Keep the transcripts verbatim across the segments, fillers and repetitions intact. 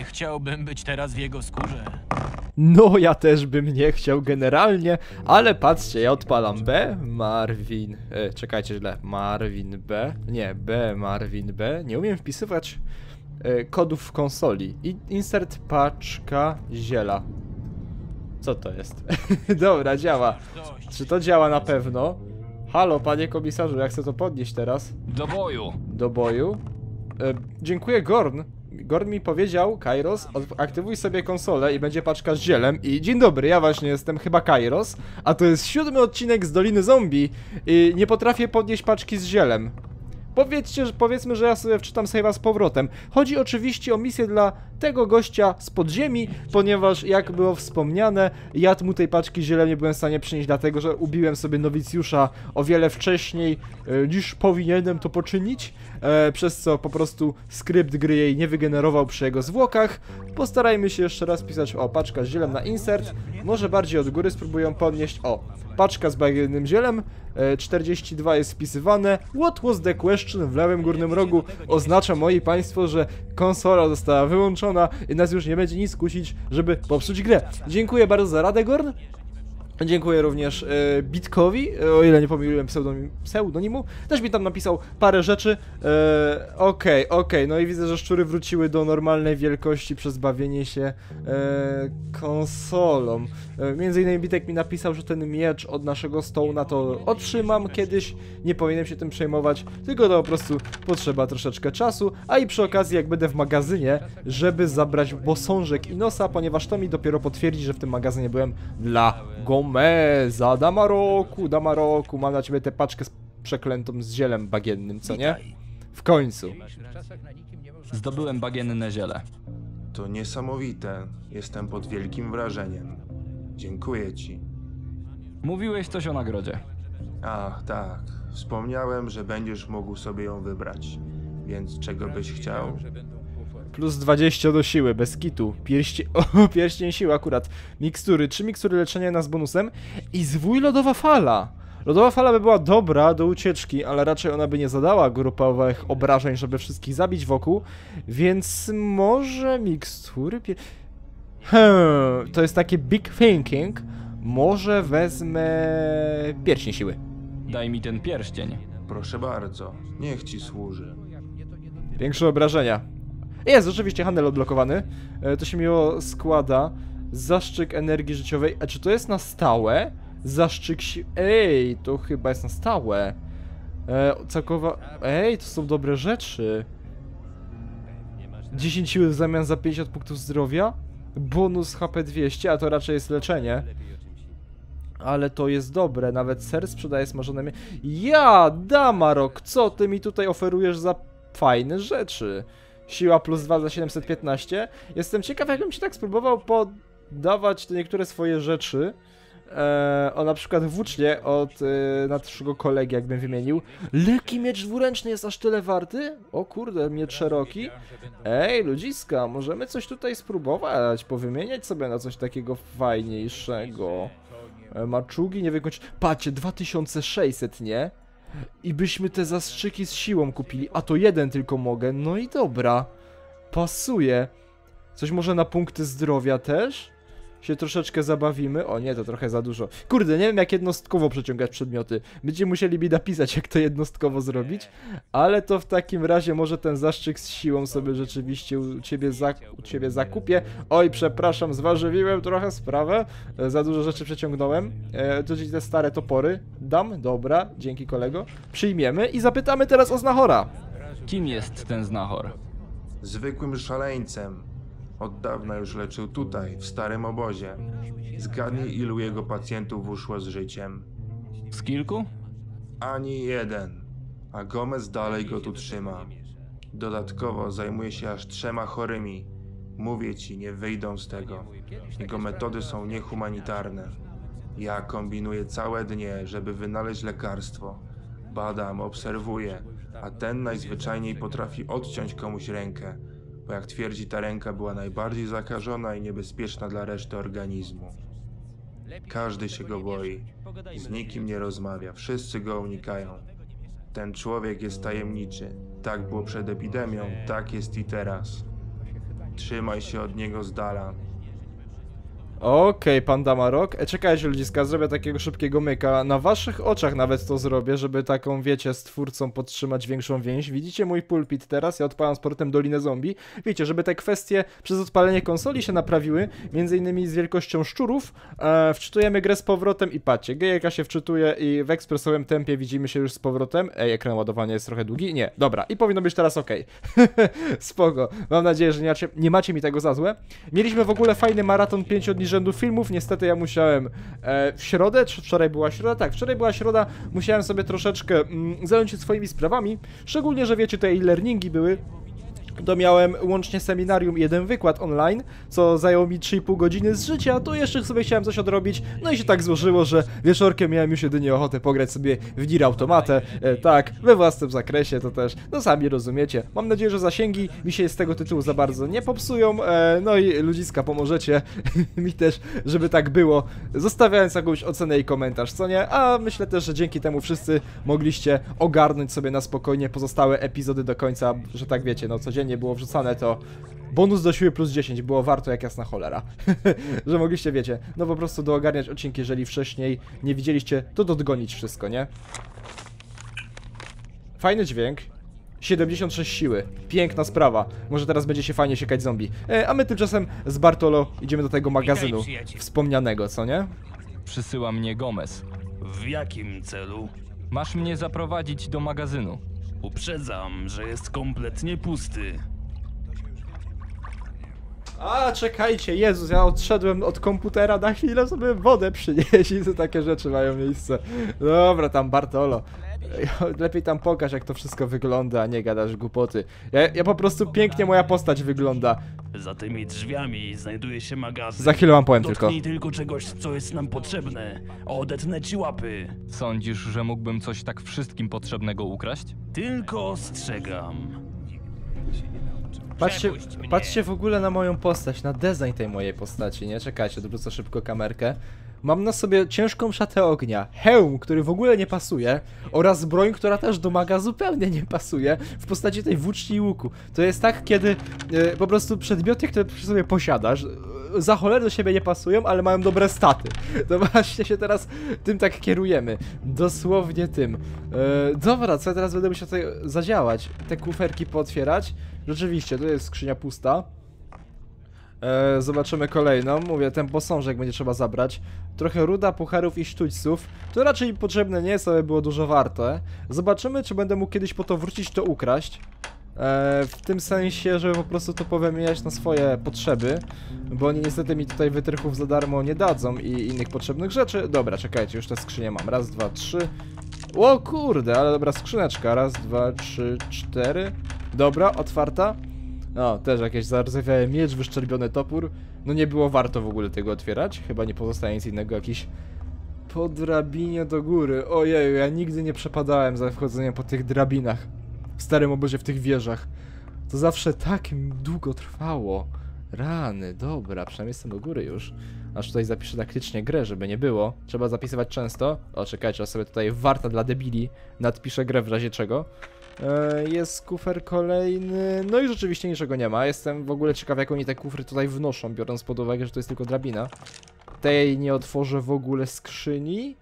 Nie chciałbym być teraz w jego skórze. No, ja też bym nie chciał generalnie, ale patrzcie, ja odpalam B, Marvin, e, czekajcie źle, Marvin B, nie, B, Marvin B, nie umiem wpisywać e, kodów w konsoli. I insert paczka ziela. Co to jest? Dobra, działa. Czy to działa na pewno? Halo, panie komisarzu, ja chcę to podnieść teraz. Do boju! Do boju. E, dziękuję, Gorn. Gorn mi powiedział, Kairos, aktywuj sobie konsolę i będzie paczka z zielem. I dzień dobry, ja właśnie jestem chyba Kairos, a to jest siódmy odcinek z Doliny Zombie i nie potrafię podnieść paczki z zielem. Powiedzcie, że powiedzmy, że ja sobie wczytam save'a z powrotem. Chodzi oczywiście o misję dla tego gościa z podziemi, ponieważ jak było wspomniane, ja mu tej paczki zielem nie byłem w stanie przynieść, dlatego że ubiłem sobie nowicjusza o wiele wcześniej e, niż powinienem to poczynić, e, przez co po prostu skrypt gry jej nie wygenerował przy jego zwłokach. Postarajmy się jeszcze raz pisać, o, paczka z zielem na insert, może bardziej od góry spróbuję podnieść, o, paczka z bagiennym zielem, czterdzieści dwa jest wpisywane. What was the question? W lewym górnym rogu oznacza, moi państwo, że konsola została wyłączona i nas już nie będzie nic kusić, żeby popsuć grę. Dziękuję bardzo za radę, Gorn. Dziękuję również e, Bitkowi, o ile nie pomyliłem pseudonim, pseudonimu. Też mi tam napisał parę rzeczy. E, okej, okay, okej, okay. No i widzę, że szczury wróciły do normalnej wielkości przez bawienie się e, konsolą. E, między innymi Bitek mi napisał, że ten miecz od naszego Stone'a to otrzymam kiedyś. Nie powinienem się tym przejmować, tylko to po prostu potrzeba troszeczkę czasu. A i przy okazji, jak będę w magazynie, żeby zabrać bosążek i nosa, ponieważ to mi dopiero potwierdzi, że w tym magazynie byłem dla Gomeza, Damaroku, Damaroku, mam na ciebie tę paczkę z przeklętą z zielem bagiennym, co nie? W końcu. Zdobyłem bagienne ziele. To niesamowite. Jestem pod wielkim wrażeniem. Dziękuję ci. Mówiłeś coś o nagrodzie. Ach, tak. Wspomniałem, że będziesz mógł sobie ją wybrać. Więc czego byś chciał? Plus dwadzieścia do siły, bez kitu. Pierścień, o, pierścień siły akurat. Mikstury, trzy mikstury leczenia nas z bonusem. I zwój lodowa fala. Lodowa fala by była dobra do ucieczki, ale raczej ona by nie zadała grupowych obrażeń, żeby wszystkich zabić wokół. Więc może mikstury... Pier... Hmm, to jest takie big thinking. Może wezmę pierścień siły. Daj mi ten pierścień. Proszę bardzo. Niech ci służy. Większe obrażenia. Jest, rzeczywiście handel odblokowany. E, to się miło składa. Zaszczyk energii życiowej. A czy to jest na stałe? Zaszczyk si... Ej, to chyba jest na stałe. E, całkowa... Ej, to są dobre rzeczy. dziesięć siły w zamian za pięćdziesiąt punktów zdrowia. Bonus H P dwieście, a to raczej jest leczenie. Ale to jest dobre. Nawet ser sprzedaje smażone mię... Ja, Damarok, co ty mi tutaj oferujesz za fajne rzeczy? Siła plus dwa za siedemset piętnaście. Jestem ciekaw, jakbym ci tak spróbował podawać te niektóre swoje rzeczy. Eee, o na przykład włócznie od e, naszego kolegi, jakbym wymienił. Lekki miecz dwuręczny jest aż tyle warty? O kurde, miecz szeroki. Ej, ludziska, możemy coś tutaj spróbować, powymieniać sobie na coś takiego fajniejszego. E, maczugi nie wykończy... Patrzcie, dwa tysiące sześćset, nie? I byśmy te zastrzyki z siłą kupili, a to jeden tylko mogę, no i dobra. Pasuje. Coś może na punkty zdrowia też? Się troszeczkę zabawimy. O nie, to trochę za dużo. Kurde, nie wiem jak jednostkowo przeciągać przedmioty. Będziemy musieli mi napisać, jak to jednostkowo zrobić. Ale to w takim razie może ten zastrzyk z siłą sobie rzeczywiście u ciebie, za, u ciebie zakupię. Oj, przepraszam, zważywiłem trochę sprawę. E, za dużo rzeczy przeciągnąłem. E, to ci te stare topory dam. Dobra, dzięki kolego. Przyjmiemy i zapytamy teraz o znachora. Kim jest ten znachor? Zwykłym szaleńcem. Od dawna już leczył tutaj, w starym obozie. Zgadnij, ilu jego pacjentów uszło z życiem. Z kilku? Ani jeden. A Gomez dalej go tu trzyma. Dodatkowo zajmuje się aż trzema chorymi. Mówię ci, nie wyjdą z tego. Jego metody są niehumanitarne. Ja kombinuję całe dnie, żeby wynaleźć lekarstwo. Badam, obserwuję, a ten najzwyczajniej potrafi odciąć komuś rękę. Bo jak twierdzi, ta ręka była najbardziej zakażona i niebezpieczna dla reszty organizmu. Każdy się go boi. Z nikim nie rozmawia. Wszyscy go unikają. Ten człowiek jest tajemniczy. Tak było przed epidemią, tak jest i teraz. Trzymaj się od niego z dala. Okej, pan Damarok. E, czekajcie ludziska, zrobię takiego szybkiego myka. Na waszych oczach nawet to zrobię, żeby taką, wiecie, z twórcą podtrzymać większą więź. Widzicie mój pulpit teraz? Ja odpalam z portem Dolinę Zombie. Wiecie, żeby te kwestie przez odpalenie konsoli się naprawiły, między innymi z wielkością szczurów, e, wczytujemy grę z powrotem i patrzcie, gejka się wczytuje i w ekspresowym tempie widzimy się już z powrotem. Ej, ekran ładowania jest trochę długi? Nie, dobra. I powinno być teraz ok. Spoko. Mam nadzieję, że nie macie, nie macie mi tego za złe. Mieliśmy w ogóle fajny maraton pięciu dni rzędu filmów, niestety ja musiałem e, w środę, czy wczoraj była środa? Tak, wczoraj była środa, musiałem sobie troszeczkę mm, zająć się swoimi sprawami, szczególnie, że wiecie, te e-learningi były. To miałem łącznie seminarium i jeden wykład online, co zajęło mi trzy i pół godziny z życia, to jeszcze sobie chciałem coś odrobić, no i się tak złożyło, że wieczorkiem miałem już jedynie ochotę pograć sobie w Nier Automatę, e, tak, we własnym zakresie, to też, no sami rozumiecie. Mam nadzieję, że zasięgi mi się z tego tytułu za bardzo nie popsują, e, no i ludziska pomożecie mi też, żeby tak było, zostawiając jakąś ocenę i komentarz, co nie? A myślę też, że dzięki temu wszyscy mogliście ogarnąć sobie na spokojnie pozostałe epizody do końca, że tak wiecie, no codziennie nie było wrzucane, to bonus do siły plus dziesięć było warto jak jasna cholera. Że mogliście, wiecie, no po prostu doogarniać odcinki, jeżeli wcześniej nie widzieliście, to dogonić wszystko, nie? Fajny dźwięk. siedemdziesiąt sześć siły. Piękna sprawa. Może teraz będzie się fajnie siekać zombie. E, a my tymczasem z Bartolo idziemy do tego magazynu wspomnianego, co nie? Przysyła mnie Gomez. W jakim celu? Masz mnie zaprowadzić do magazynu. Uprzedzam, że jest kompletnie pusty. A, czekajcie, Jezus, ja odszedłem od komputera na chwilę, sobie wodę przynieść, to takie rzeczy mają miejsce. Dobra, tam Bartolo. Lepiej tam pokaż, jak to wszystko wygląda, a nie gadasz głupoty. Ja, ja po prostu pięknie moja postać wygląda. Za tymi drzwiami znajduje się magazyn. Za chwilę wam powiem tylko. Dotknij tylko czegoś, co jest nam potrzebne. Odetnę ci łapy. Sądzisz, że mógłbym coś tak wszystkim potrzebnego ukraść? Tylko ostrzegam. Patrzcie, patrzcie w ogóle na moją postać, na design tej mojej postaci, nie? Czekajcie, odwrócę szybko kamerkę. Mam na sobie ciężką szatę ognia, hełm, który w ogóle nie pasuje oraz broń, która też do maga zupełnie nie pasuje w postaci tej włóczni i łuku. To jest tak, kiedy e, po prostu przedmioty, które przy sobie posiadasz, e, za cholerę do siebie nie pasują, ale mają dobre staty. To właśnie się teraz tym tak kierujemy. Dosłownie tym. E, dobra, co ja teraz będę musiał tutaj zadziałać? Te kuferki pootwierać. Rzeczywiście, to jest skrzynia pusta. E, zobaczymy kolejną. Mówię, ten posążek będzie trzeba zabrać. Trochę ruda, pucharów i sztućców. To raczej potrzebne nie jest, ale było dużo warte. Zobaczymy, czy będę mógł kiedyś po to wrócić, to ukraść. E, w tym sensie, żeby po prostu to powymieniać na swoje potrzeby. Bo oni niestety mi tutaj wytrychów za darmo nie dadzą i innych potrzebnych rzeczy. Dobra, czekajcie, już te skrzynie mam. Raz, dwa, trzy. O kurde, ale dobra skrzyneczka. Raz, dwa, trzy, cztery. Dobra, otwarta. O, też jakieś zardzewiały miecz, wyszczerbiony topór. No nie było warto w ogóle tego otwierać. Chyba nie pozostaje nic innego, jakiś po drabinie do góry. Ojej, ja nigdy nie przepadałem za wchodzeniem po tych drabinach. W starym obozie, w tych wieżach. To zawsze tak długo trwało. Rany, dobra, przynajmniej jestem do góry już. Aż tutaj zapiszę taktycznie grę, żeby nie było. Trzeba zapisywać często. O, czekajcie, ja sobie tutaj warta dla debili nadpiszę grę w razie czego. Jest kufer kolejny, no i rzeczywiście niczego nie ma. Jestem w ogóle ciekaw, jak oni te kufry tutaj wnoszą, biorąc pod uwagę, że to jest tylko drabina. Tej nie otworzę w ogóle skrzyni.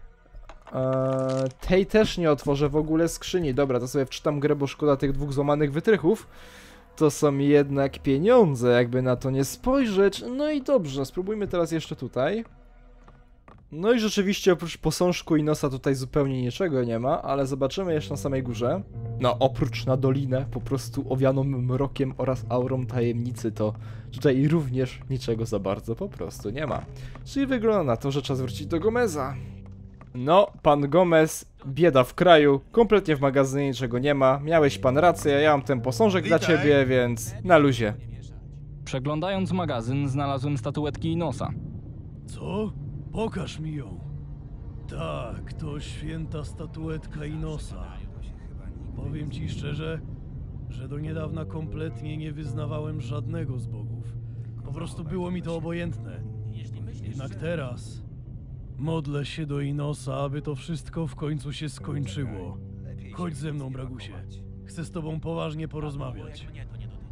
Eee, tej też nie otworzę w ogóle skrzyni. Dobra, to sobie wczytam grę, bo szkoda tych dwóch złamanych wytrychów. To są jednak pieniądze, jakby na to nie spojrzeć. No i dobrze, spróbujmy teraz jeszcze tutaj. No i rzeczywiście oprócz posążku i nosa tutaj zupełnie niczego nie ma, ale zobaczymy jeszcze na samej górze. No oprócz na dolinę, po prostu owianą mrokiem oraz aurą tajemnicy, to tutaj również niczego za bardzo po prostu nie ma. Czyli wygląda na to, że czas wrócić do Gomeza. No, pan Gomez, bieda w kraju, kompletnie w magazynie niczego nie ma. Miałeś pan rację, ja mam ten posążek dla ciebie, więc na luzie. Przeglądając magazyn, znalazłem statuetki Inosa. Co? Pokaż mi ją. Tak, to święta statuetka Inosa. Powiem ci szczerze, że do niedawna kompletnie nie wyznawałem żadnego z bogów. Po prostu było mi to obojętne. Jednak teraz modlę się do Inosa, aby to wszystko w końcu się skończyło. Chodź ze mną, Bragusie. Chcę z tobą poważnie porozmawiać.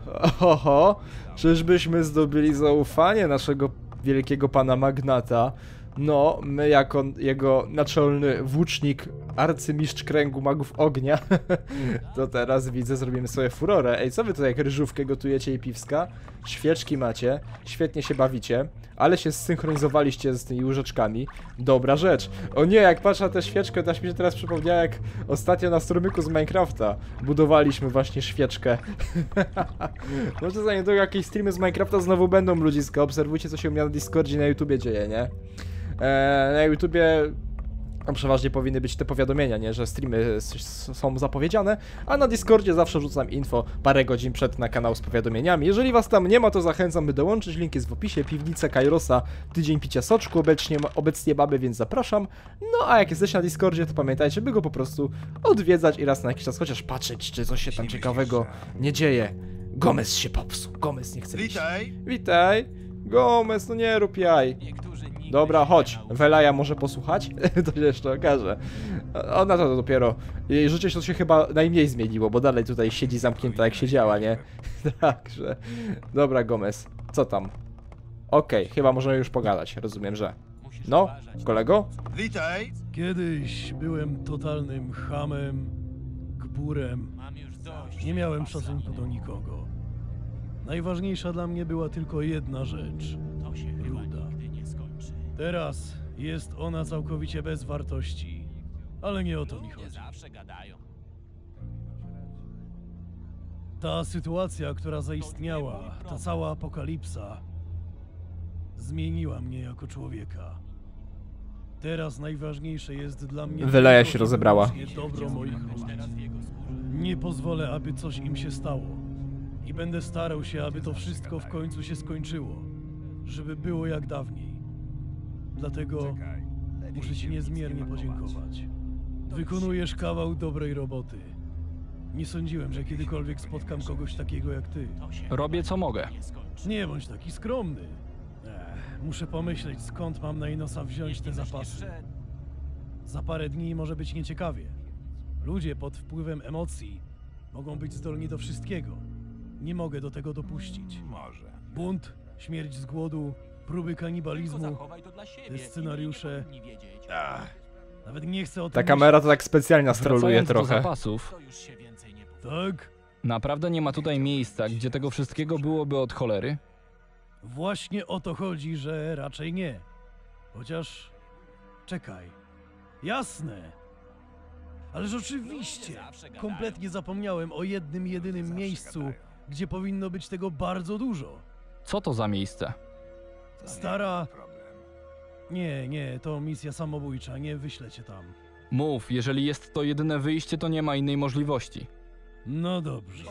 Oho, czyżbyśmy zdobyli zaufanie naszego wielkiego pana magnata? No, my jako jego naczelny włócznik, arcymistrz kręgu magów ognia, to teraz widzę, zrobimy sobie furorę. Ej, co wy tutaj jak ryżówkę gotujecie i piwska? Świeczki macie, świetnie się bawicie, ale się zsynchronizowaliście z tymi łyżeczkami. Dobra rzecz. O nie, jak patrzę na tę świeczkę, to aż mi się teraz przypomniała, jak ostatnio na strumyku z Minecrafta budowaliśmy właśnie świeczkę. Może za niedługo jakieś streamy z Minecrafta znowu będą, ludziska. Obserwujcie, co się u mnie na Discordzie i na YouTubie dzieje, nie? Eee, na YouTubie tam przeważnie powinny być te powiadomienia, nie? Że streamy są zapowiedziane, a na Discordzie zawsze rzucam info parę godzin przed na kanał z powiadomieniami. Jeżeli was tam nie ma, to zachęcam, by dołączyć, link jest w opisie, piwnica Kairosa, tydzień picia soczku, obecnie, obecnie baby, więc zapraszam. No a jak jesteście na Discordzie, to pamiętajcie, by go po prostu odwiedzać i raz na jakiś czas chociaż patrzeć, czy coś się tam ciekawego nie dzieje. Gomez się popsuł, Gomez nie chce iść. Witaj! Witaj! Gomez, no nie rób jaj. Dobra, chodź. Welaja może posłuchać? To się jeszcze okaże. Ona to dopiero... Jej życie to się chyba najmniej zmieniło, bo dalej tutaj siedzi zamknięta jak siedziała, nie? Także... Dobra, Gomez. Co tam? Okej, okay, chyba możemy już pogadać. Rozumiem, że... No, kolego? Witaj! Kiedyś byłem totalnym chamem, gburem. Nie miałem szacunku do nikogo. Najważniejsza dla mnie była tylko jedna rzecz. Ruda. Teraz jest ona całkowicie bez wartości. Ale nie o to mi chodzi. Ta sytuacja, która zaistniała, ta cała apokalipsa, zmieniła mnie jako człowieka. Teraz najważniejsze jest dla mnie... Wyleja się rozebrała. Dobro moich ludzi. Nie pozwolę, aby coś im się stało. I będę starał się, aby to wszystko w końcu się skończyło. Żeby było jak dawniej. Dlatego muszę ci niezmiernie podziękować. Wykonujesz kawał dobrej roboty. Nie sądziłem, że kiedykolwiek spotkam kogoś takiego jak ty. Robię co mogę. Nie bądź taki skromny. Ech, muszę pomyśleć, skąd mam na Inosa wziąć te zapasy. Za parę dni może być nieciekawie. Ludzie pod wpływem emocji mogą być zdolni do wszystkiego. Nie mogę do tego dopuścić. Może. Bunt, śmierć z głodu, próby kanibalizmu, te scenariusze. Ach, Nawet nie chcę o tym Ta kamera to tak specjalnie nas troluje Wracając do trochę. zapasów, myśleć. Tak? naprawdę nie ma tutaj miejsca, gdzie tego wszystkiego byłoby od cholery? Właśnie o to chodzi, że raczej nie. Chociaż... Czekaj. Jasne. Ależ oczywiście. Kompletnie zapomniałem o jednym, jedynym miejscu, gdzie powinno być tego bardzo dużo. Co to za miejsce? Stara... Nie, nie, to misja samobójcza, nie wyślę cię tam. Mów, jeżeli jest to jedyne wyjście, to nie ma innej możliwości. No dobrze.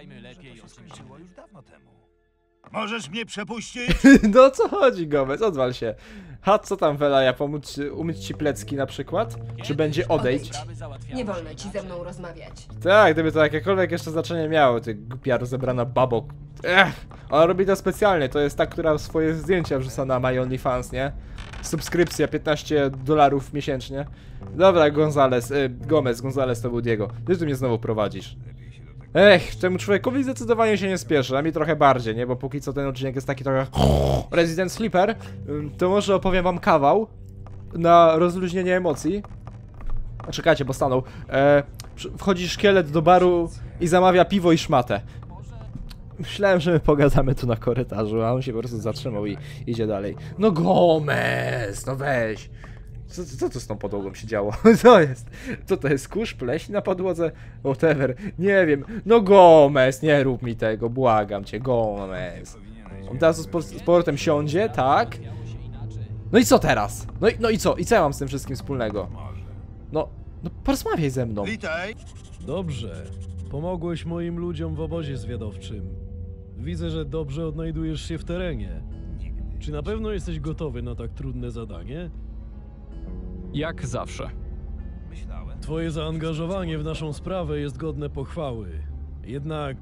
możesz mnie przepuścić? No o co chodzi, Gomez? Odwal się. Ha, co tam, Welaja? Pomóc ci, umyć ci plecki na przykład? Czy będzie odejdź? Nie wolno ci ze mną rozmawiać. Tak, gdyby to jakiekolwiek jeszcze znaczenie miało, ty głupia rozebrana babo. Ech, ona robi to specjalnie, to jest ta, która swoje zdjęcia wrzuca na My OnlyFans, nie? Subskrypcja piętnaście dolarów miesięcznie. Dobra, Gonzales, y, Gomez, Gonzales to był Diego. Ty tu mnie znowu prowadzisz. Ech, temu człowiekowi zdecydowanie się nie spieszy, a mi trochę bardziej, nie? Bo póki co ten odcinek jest taki trochę Resident Sleeper, to może opowiem wam kawał na rozluźnienie emocji. A czekajcie, bo stanął. E, wchodzi szkielet do baru i zamawia piwo i szmatę. Myślałem, że my pogadamy tu na korytarzu, a on się po prostu zatrzymał i idzie dalej. No Gomez, no weź. Co, co to z tą podłogą się działo? Co jest? Co to jest? Kurz, pleśń na podłodze? Whatever. Nie wiem. No Gomez, nie rób mi tego, błagam cię, Gomez. On teraz z, z powrotem siądzie, tak? No i co teraz? No i, no i co? I co ja mam z tym wszystkim wspólnego? No, no porozmawiaj ze mną. Witaj! Dobrze. Pomogłeś moim ludziom w obozie zwiadowczym. Widzę, że dobrze odnajdujesz się w terenie. Czy na pewno jesteś gotowy na tak trudne zadanie? Jak zawsze. Twoje zaangażowanie w naszą sprawę jest godne pochwały. Jednak...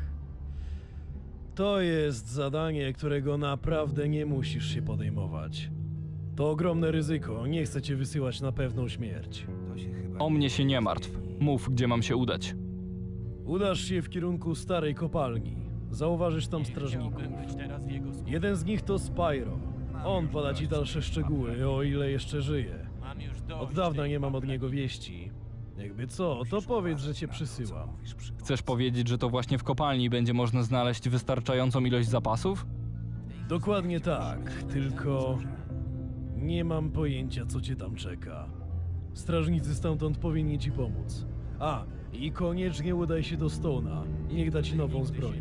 to jest zadanie, którego naprawdę nie musisz się podejmować. To ogromne ryzyko, nie chcę cię wysyłać na pewną śmierć. O mnie się nie martw. Mów, gdzie mam się udać. Udasz się w kierunku starej kopalni. Zauważysz tam strażników. Jeden z nich to Spyro. On poda ci dalsze szczegóły, o ile jeszcze żyje. Od dawna nie mam od niego wieści. Jakby co, to powiedz, że cię przysyłam. Chcesz powiedzieć, że to właśnie w kopalni będzie można znaleźć wystarczającą ilość zapasów? Dokładnie tak, tylko nie mam pojęcia, co cię tam czeka. Strażnicy stamtąd powinni ci pomóc. A, i koniecznie udaj się do Stone'a. Niech da ci nową zbroję.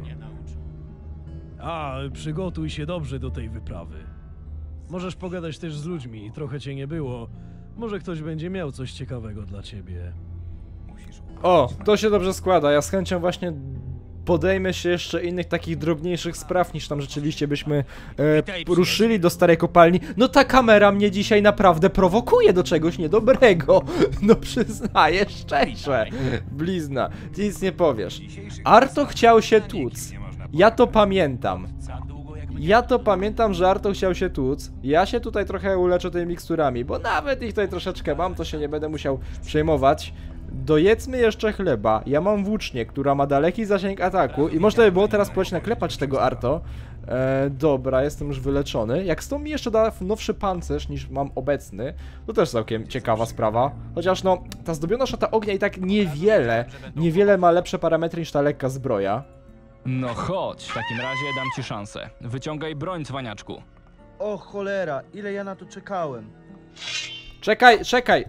A, przygotuj się dobrze do tej wyprawy. Możesz pogadać też z ludźmi, trochę cię nie było. Może ktoś będzie miał coś ciekawego dla ciebie. O, to się dobrze składa. Ja z chęcią właśnie podejmę się jeszcze innych takich drobniejszych spraw, niż tam rzeczywiście byśmy e, ruszyli do starej kopalni. No ta kamera mnie dzisiaj naprawdę prowokuje do czegoś niedobrego. No przyznaję szczerze. Blizna, ty nic nie powiesz. Arto chciał się tłuc. Ja to pamiętam. Ja to pamiętam, że Arto chciał się tłuc. Ja się tutaj trochę uleczę tymi miksturami, bo nawet ich tutaj troszeczkę mam, to się nie będę musiał przejmować. Dojedzmy jeszcze chleba. Ja mam włócznię, która ma daleki zasięg ataku i można by było teraz próbować naklepać tego Arto. E, dobra, jestem już wyleczony. Jak stąd mi jeszcze da nowszy pancerz niż mam obecny, to też całkiem ciekawa sprawa. Chociaż no, ta zdobiona szata ognia i tak niewiele, niewiele ma lepsze parametry niż ta lekka zbroja. No chodź, w takim razie dam ci szansę. Wyciągaj broń, cwaniaczku. O cholera, ile ja na to czekałem. Czekaj, czekaj!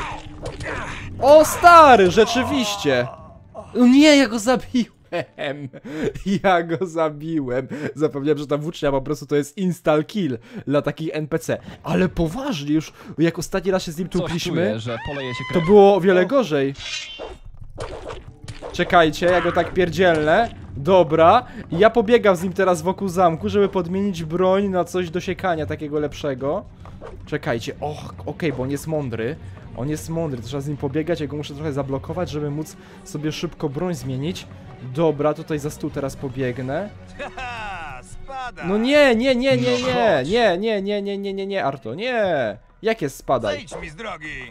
O stary, rzeczywiście! Nie, ja go zabiłem! Ja go zabiłem! Zapomniałem, że ta włócznia po prostu to jest install kill dla takich N P C. Ale poważnie już, jak ostatni raz się z nim Coś tłukliśmy, czuję, że poleje się to krew. było o wiele gorzej. Czekajcie, ja go tak pierdzielnę. Dobra, i ja pobiegam z nim teraz wokół zamku, żeby podmienić broń na coś do siekania takiego lepszego. Czekajcie, och, okej, okay, bo on jest mądry. On jest mądry, to trzeba z nim pobiegać, ja go muszę trochę zablokować, żeby móc sobie szybko broń zmienić. Dobra, tutaj za stół teraz pobiegnę. No nie, nie, nie, nie, nie, nie, nie, nie, nie, nie, nie, nie, Arto, nie. Jak jest spadaj? Zejdź mi z drogi!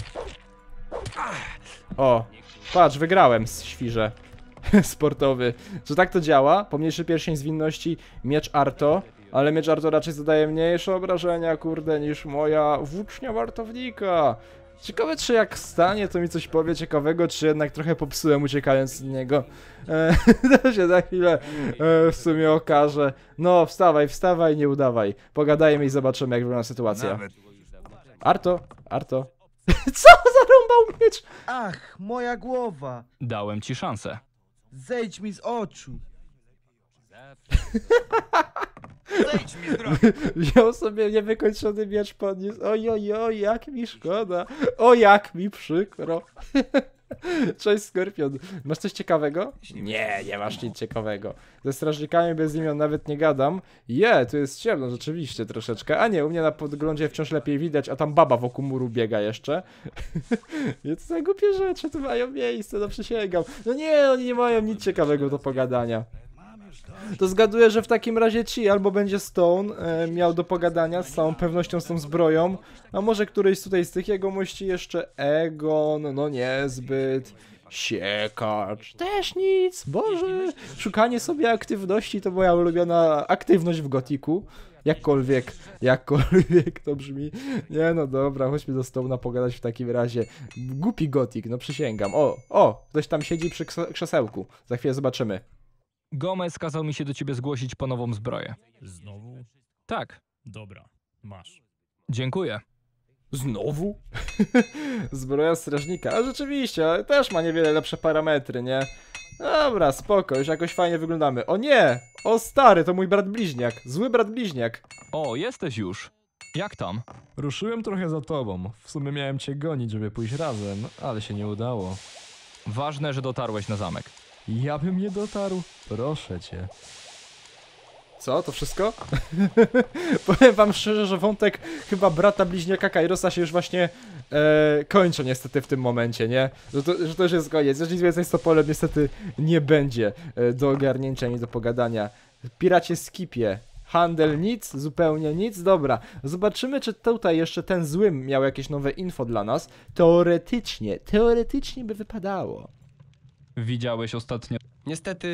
O, patrz, wygrałem z świrze. Sportowy. Czy tak to działa? Pomniejszy pierścień zwinności, miecz Arto. Ale miecz Arto raczej zadaje mniejsze obrażenia, kurde, niż moja włócznia wartownika. Ciekawe, czy jak stanie, to mi coś powie ciekawego, czy jednak trochę popsułem uciekając z niego. E, to się za chwilę e, w sumie okaże. No, wstawaj, wstawaj, nie udawaj. Pogadajmy i zobaczymy, jak wygląda sytuacja. Nawet Arto, Arto. Co? Zarąbał miecz? Ach, moja głowa. Dałem ci szansę. Zejdź mi z oczu. zejdź mi z drogi! Wziął sobie niewykończony miecz, podniósł. Oj, oj, oj, jak mi szkoda. O, jak mi przykro. Cześć, Skorpion. Masz coś ciekawego? Nie, nie masz nic ciekawego. Ze strażnikami bez imion nawet nie gadam. Je, tu jest ciemno, rzeczywiście troszeczkę. A nie, u mnie na podglądzie wciąż lepiej widać, a tam baba wokół muru biega jeszcze. Więc te głupie rzeczy tu mają miejsce, no przysięgam. No nie, oni nie mają nic ciekawego do pogadania. To zgaduję, że w takim razie ci albo będzie Stone e, miał do pogadania z całą pewnością z tą zbroją, a może któryś tutaj z tych jegomości jeszcze Egon, no niezbyt, siekacz, też nic, Boże, szukanie sobie aktywności to moja ulubiona aktywność w Gotiku, jakkolwiek, jakkolwiek to brzmi, nie no dobra, chodźmy do Stone'a pogadać w takim razie, głupi Gotik, no przysięgam, o, o, ktoś tam siedzi przy krzesełku, za chwilę zobaczymy. Gomez kazał mi się do ciebie zgłosić po nową zbroję. Znowu? Tak, Dobra, masz. dziękuję. Znowu? Zbroja strażnika. A rzeczywiście, ale też ma niewiele lepsze parametry, nie? Dobra, spoko, już jakoś fajnie wyglądamy. O nie! O stary, to mój brat bliźniak. Zły brat bliźniak. O, jesteś już. Jak tam? Ruszyłem trochę za tobą. W sumie miałem cię gonić, żeby pójść razem, ale się nie udało. Ważne, że dotarłeś na zamek. Ja bym nie dotarł. Proszę cię. Co? To wszystko? Powiem wam szczerze, że wątek chyba brata bliźniaka Kairosa się już właśnie e, kończy niestety w tym momencie, nie? Że to, że to już jest koniec. Już nic więcej z Topolem niestety nie będzie e, do ogarnięcia ani do pogadania. Piracie Skipie. Handel nic, zupełnie nic. Dobra, zobaczymy, czy tutaj jeszcze ten zły miał jakieś nowe info dla nas. Teoretycznie, teoretycznie by wypadało. Widziałeś ostatnio... Niestety,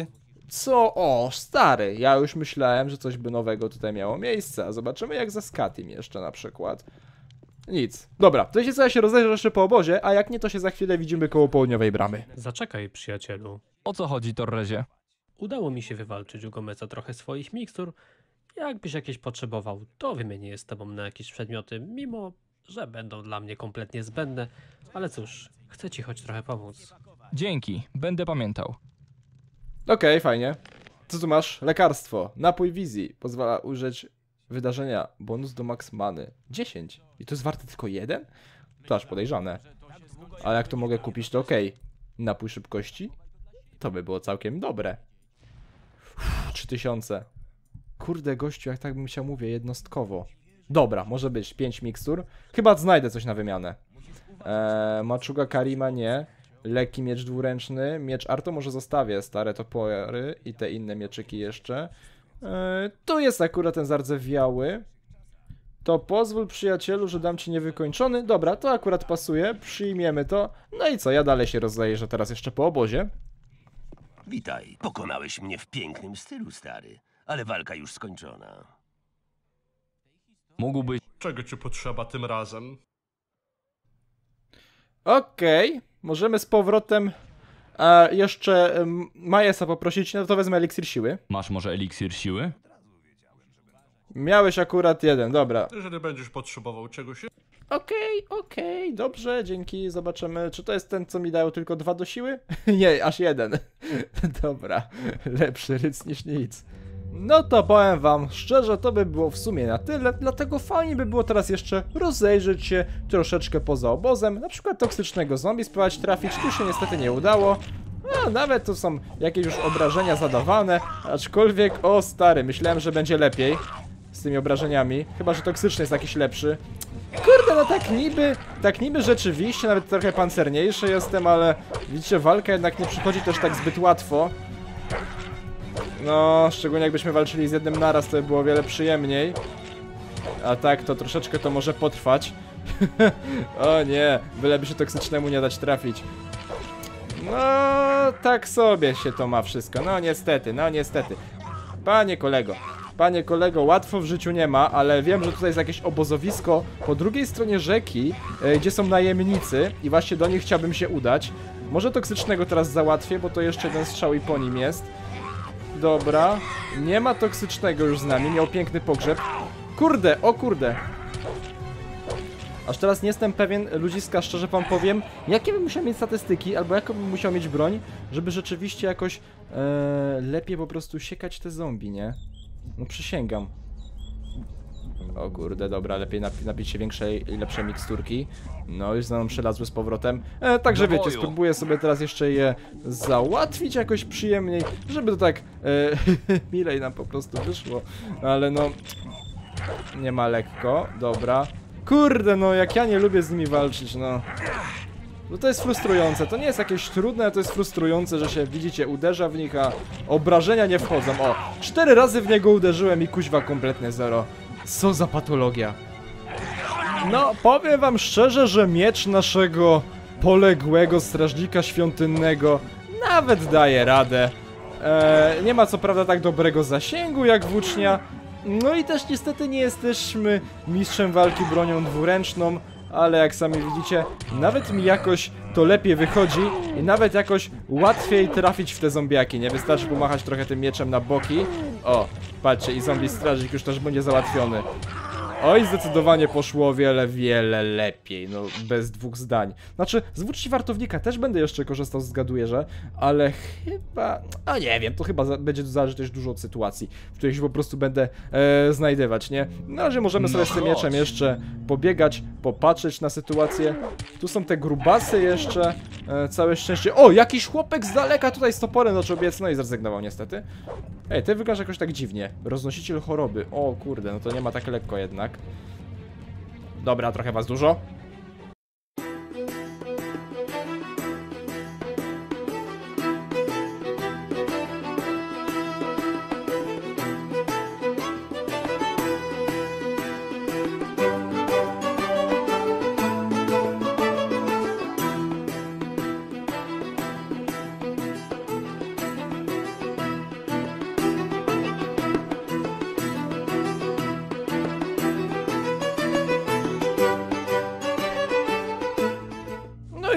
Co? O, stary, ja już myślałem, że coś by nowego tutaj miało miejsce, a zobaczymy jak ze Skatim jeszcze na przykład. Nic. Dobra, to jeśli co, ja się rozejrzę jeszcze po obozie, a jak nie, to się za chwilę widzimy koło południowej bramy. Zaczekaj, przyjacielu. O co chodzi, Torrezie? Udało mi się wywalczyć u Gomeza trochę swoich mikstur. Jakbyś jakieś potrzebował, to wymienię je z tobą na jakieś przedmioty, mimo że będą dla mnie kompletnie zbędne. Ale cóż, chcę ci choć trochę pomóc. Dzięki, będę pamiętał. Okej, fajnie. Co tu masz? Lekarstwo. Napój wizji. Pozwala użyć wydarzenia. Bonus do max many. dziesięć. I to jest warte tylko jeden? To aż podejrzane. Ale jak to mogę kupić, to okej. Napój szybkości? To by było całkiem dobre. Uff, trzy tysiące. Kurde, gościu, jak tak bym chciał, mówię, jednostkowo. Dobra, może być. pięć mikstur. Chyba znajdę coś na wymianę. Eee, Maczuga Karima nie. Lekki miecz dwuręczny. Miecz Arto może zostawię. Stare topory i te inne mieczyki jeszcze. Eee, tu jest akurat ten zardzewiały. To pozwól, przyjacielu, że dam ci niewykończony. Dobra, to akurat pasuje. Przyjmiemy to. No i co, ja dalej się rozejrzę teraz jeszcze po obozie. Witaj, pokonałeś mnie w pięknym stylu, stary. Ale walka już skończona. Mógłbyś... Czego ci potrzeba tym razem? Okej, możemy z powrotem e, jeszcze um, Majesa poprosić, no to wezmę eliksir siły. Masz może eliksir siły? Miałeś akurat jeden, dobra. Jeżeli będziesz potrzebował czegoś... Okej, okej, dobrze, dzięki, zobaczymy, czy to jest ten, co mi dają tylko dwa do siły? Nie, aż jeden. Dobra, lepszy ryc niż nic. No to powiem wam szczerze, to by było w sumie na tyle, dlatego fajnie by było teraz jeszcze rozejrzeć się troszeczkę poza obozem, na przykład toksycznego zombie spróbować trafić, tu się niestety nie udało. No, nawet to są jakieś już obrażenia zadawane, aczkolwiek, o stary, myślałem, że będzie lepiej z tymi obrażeniami, chyba że toksyczny jest jakiś lepszy. Kurde, no tak niby, tak niby rzeczywiście, nawet trochę pancerniejszy jestem, ale widzicie, walka jednak nie przychodzi też tak zbyt łatwo. No, szczególnie jakbyśmy walczyli z jednym naraz, to by było o wiele przyjemniej. A tak, to troszeczkę to może potrwać. O nie, byleby się toksycznemu nie dać trafić. No, tak sobie się to ma wszystko. No niestety, no niestety. Panie kolego, panie kolego, łatwo w życiu nie ma, ale wiem, że tutaj jest jakieś obozowisko po drugiej stronie rzeki, e, gdzie są najemnicy i właśnie do nich chciałbym się udać. Może toksycznego teraz załatwię, bo to jeszcze jeden strzał i po nim jest. Dobra, nie ma toksycznego już z nami, miał piękny pogrzeb. Kurde, o kurde. Aż teraz nie jestem pewien, ludziska, szczerze wam powiem, jakie bym musiał mieć statystyki, albo jaką bym musiał mieć broń, żeby rzeczywiście jakoś e, lepiej po prostu siekać te zombie, nie? No przysięgam. O kurde, dobra, lepiej napi napić się większej i lepszej miksturki. No, już za mną przelazły z powrotem. E, także wiecie, spróbuję sobie teraz jeszcze je załatwić jakoś przyjemniej, żeby to tak e, milej nam po prostu wyszło. Ale no, nie ma lekko, dobra. Kurde, no jak ja nie lubię z nimi walczyć, no. No to jest frustrujące, to nie jest jakieś trudne, to jest frustrujące, że się, widzicie, uderza w nich, a obrażenia nie wchodzą. O, cztery razy w niego uderzyłem i kuźwa kompletnie zero. Co za patologia. No, powiem wam szczerze, że miecz naszego poległego strażnika świątynnego nawet daje radę. Eee, nie ma co prawda tak dobrego zasięgu jak włócznia. No i też niestety nie jesteśmy mistrzem walki bronią dwuręczną, ale jak sami widzicie, nawet mi jakoś to lepiej wychodzi i nawet jakoś łatwiej trafić w te zombiaki, nie? Wystarczy pomachać trochę tym mieczem na boki. O, patrzcie, i zombie strażnik już też będzie załatwiony. Oj, zdecydowanie poszło o wiele, wiele lepiej, no bez dwóch zdań. Znaczy, z włóczni wartownika też będę jeszcze korzystał, zgaduję, że, ale chyba, a nie wiem, to chyba za, będzie zależeć też dużo od sytuacji, w której się po prostu będę e, znajdywać, nie? Na razie możemy sobie z tym mieczem jeszcze pobiegać, popatrzeć na sytuację. Tu są te grubasy jeszcze, e, całe szczęście. O, jakiś chłopek z daleka tutaj z toporem zaczął biec, no i zrezygnował niestety. Ej, ty wyglądasz jakoś tak dziwnie. Roznosiciel choroby. O kurde, no to nie ma tak lekko jednak. Dobra, trochę was dużo.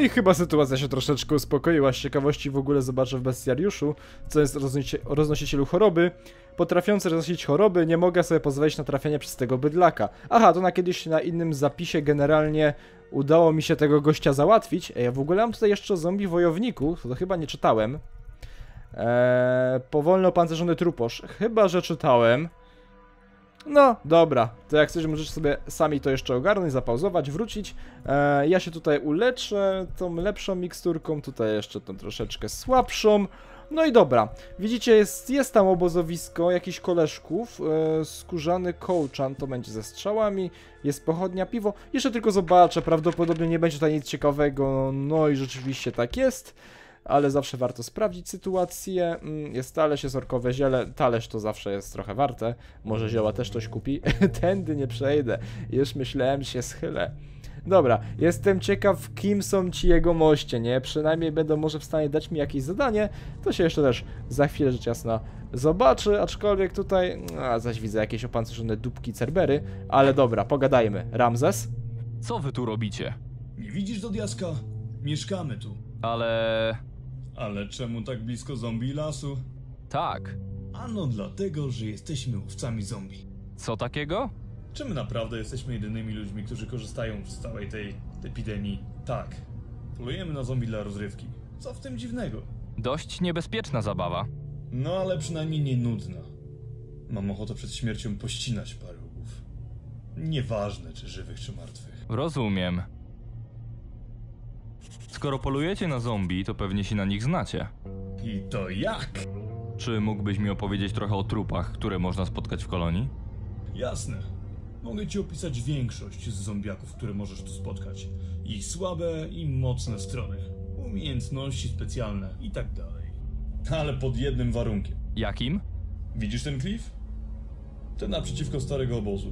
i chyba sytuacja się troszeczkę uspokoiła. Z ciekawości w ogóle zobaczę w bestiariuszu, co jest roznosi roznosicielu choroby. Potrafiący roznosić choroby, nie mogę sobie pozwolić na trafienie przez tego bydlaka. Aha, to na kiedyś na innym zapisie generalnie udało mi się tego gościa załatwić. Ej, ja w ogóle mam tutaj jeszcze o zombie wojowniku, to chyba nie czytałem. Eee, powolny opancerzony truposz, chyba że czytałem. No, dobra, to jak chcecie możecie sobie sami to jeszcze ogarnąć, zapauzować, wrócić. Eee, ja się tutaj uleczę tą lepszą miksturką, tutaj jeszcze tą troszeczkę słabszą. No i dobra, widzicie, jest, jest tam obozowisko jakichś koleżków, e, skórzany kołczan, to będzie ze strzałami, jest pochodnia, piwo, jeszcze tylko zobaczę, prawdopodobnie nie będzie tutaj nic ciekawego, no i rzeczywiście tak jest, ale zawsze warto sprawdzić sytuację, jest talerz, jest orkowe ziele, talerz to zawsze jest trochę warte, może zioła też ktoś kupi, tędy nie przejdę, już myślałem, że się schylę. Dobra, jestem ciekaw, kim są ci jego moście, nie? Przynajmniej będą może w stanie dać mi jakieś zadanie, to się jeszcze też za chwilę rzecz jasna zobaczy, aczkolwiek tutaj, a zaś widzę jakieś opancerzone dupki cerbery, ale dobra, pogadajmy. Ramzes? Co wy tu robicie? Nie widzisz do diaska? Mieszkamy tu. Ale... Ale czemu tak blisko zombie i lasu? Tak. Ano dlatego, że jesteśmy łowcami zombie. Co takiego? Czy my naprawdę jesteśmy jedynymi ludźmi, którzy korzystają z całej tej epidemii? Tak. Polujemy na zombie dla rozrywki. Co w tym dziwnego? Dość niebezpieczna zabawa. No ale przynajmniej nie nudna. Mam ochotę przed śmiercią pościnać parę łbów. Nieważne, czy żywych, czy martwych. Rozumiem. Skoro polujecie na zombie, to pewnie się na nich znacie. I to jak? Czy mógłbyś mi opowiedzieć trochę o trupach, które można spotkać w kolonii? Jasne. Mogę ci opisać większość z zombiaków, które możesz tu spotkać. Ich słabe i mocne strony. Umiejętności specjalne i tak dalej. Ale pod jednym warunkiem. Jakim? Widzisz ten klif? Ten naprzeciwko starego obozu.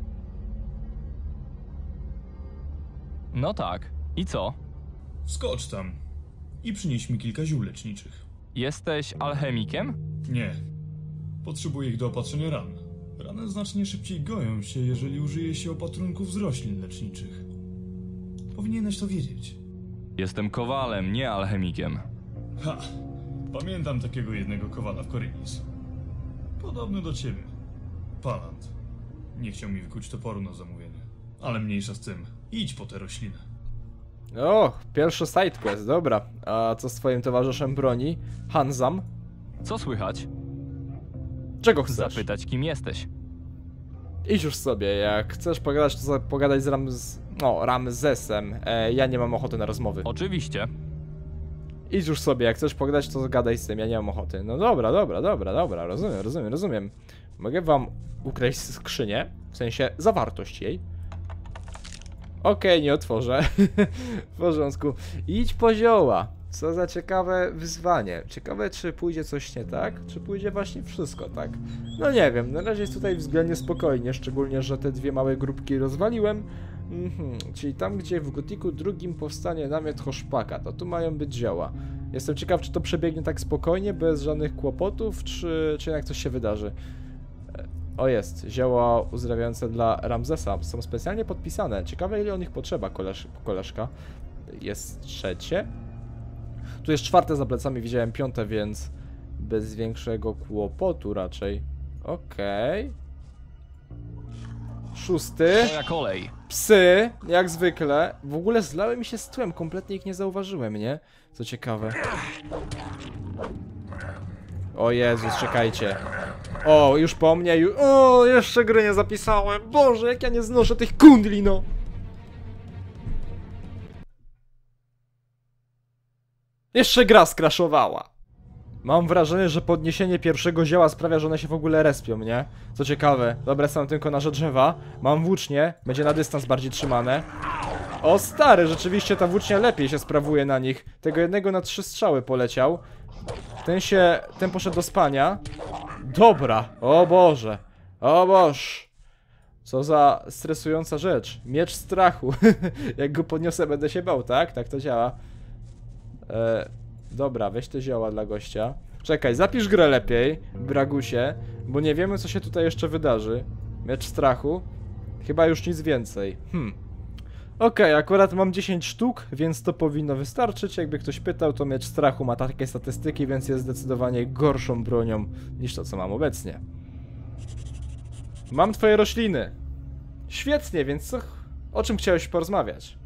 No tak. I co? Wskocz tam i przynieś mi kilka ziół leczniczych. Jesteś alchemikiem? Nie. Potrzebuję ich do opatrzenia ran. Rany znacznie szybciej goją się, jeżeli użyje się opatrunków z roślin leczniczych. Powinieneś to wiedzieć. Jestem kowalem, nie alchemikiem. Ha! Pamiętam takiego jednego kowala w Korynis. Podobny do ciebie. Palant. Nie chciał mi wykuć toporu na zamówienie. Ale mniejsza z tym. Idź po tę roślinę. O, pierwszy sidequest, dobra. A co z twoim towarzyszem broni? Hanzam? Co słychać? Czego chcesz? Zapytać, kim jesteś. Idź już sobie, jak chcesz pogadać, to pogadać z Ramz... No, Ramzesem. E, ja nie mam ochoty na rozmowy. Oczywiście. Idź już sobie, jak chcesz pogadać, to gadaj z tym, ja nie mam ochoty. No dobra, dobra, dobra, dobra, rozumiem, rozumiem, rozumiem. Mogę wam ukraść skrzynię, w sensie zawartość jej. Okej, okay, nie otworzę. W porządku. Idź po zioła. Co za ciekawe wyzwanie. Ciekawe, czy pójdzie coś nie tak, czy pójdzie właśnie wszystko tak. No nie wiem, na razie jest tutaj względnie spokojnie, szczególnie, że te dwie małe grupki rozwaliłem. Mhm, czyli tam, gdzie w Gotiku drugim powstanie namiot Hoszpaka, to tu mają być zioła. Jestem ciekaw, czy to przebiegnie tak spokojnie, bez żadnych kłopotów, czy, czy jednak coś się wydarzy. O, jest, zioła uzdrawiające dla Ramzesa, są specjalnie podpisane. Ciekawe, ile o nich potrzeba, koleż, koleżka. Jest trzecie. Tu jest czwarte za plecami, widziałem piąte, więc bez większego kłopotu raczej. Okej. Okay. Szósty. Moja kolej. Psy, jak zwykle. W ogóle zlały mi się z tłem, kompletnie ich nie zauważyłem, nie? Co ciekawe. O Jezus, czekajcie. O, już po mnie, już... O, jeszcze gry nie zapisałem. Boże, jak ja nie znoszę tych kundli, no. Jeszcze gra skraszowała. Mam wrażenie, że podniesienie pierwszego zioła sprawia, że one się w ogóle respią, nie? Co ciekawe, dobra, są tylko nasze drzewa. Mam włócznie, będzie na dystans bardziej trzymane. O stary, rzeczywiście ta włócznia lepiej się sprawuje na nich. Tego jednego na trzy strzały poleciał. Ten się, ten poszedł do spania. Dobra, o Boże. O Boż. Co za stresująca rzecz. Miecz strachu. Jak go podniosę, będę się bał, tak? Tak to działa. E, dobra, weź te zioła dla gościa. Czekaj, zapisz grę lepiej, Bragusie, bo nie wiemy, co się tutaj jeszcze wydarzy. Miecz strachu. Chyba już nic więcej. Hmm. Okej, akurat mam dziesięć sztuk, więc to powinno wystarczyć. Jakby ktoś pytał, to miecz strachu ma takie statystyki, więc jest zdecydowanie gorszą bronią niż to, co mam obecnie. Mam twoje rośliny. Świetnie, więc co, o czym chciałeś porozmawiać?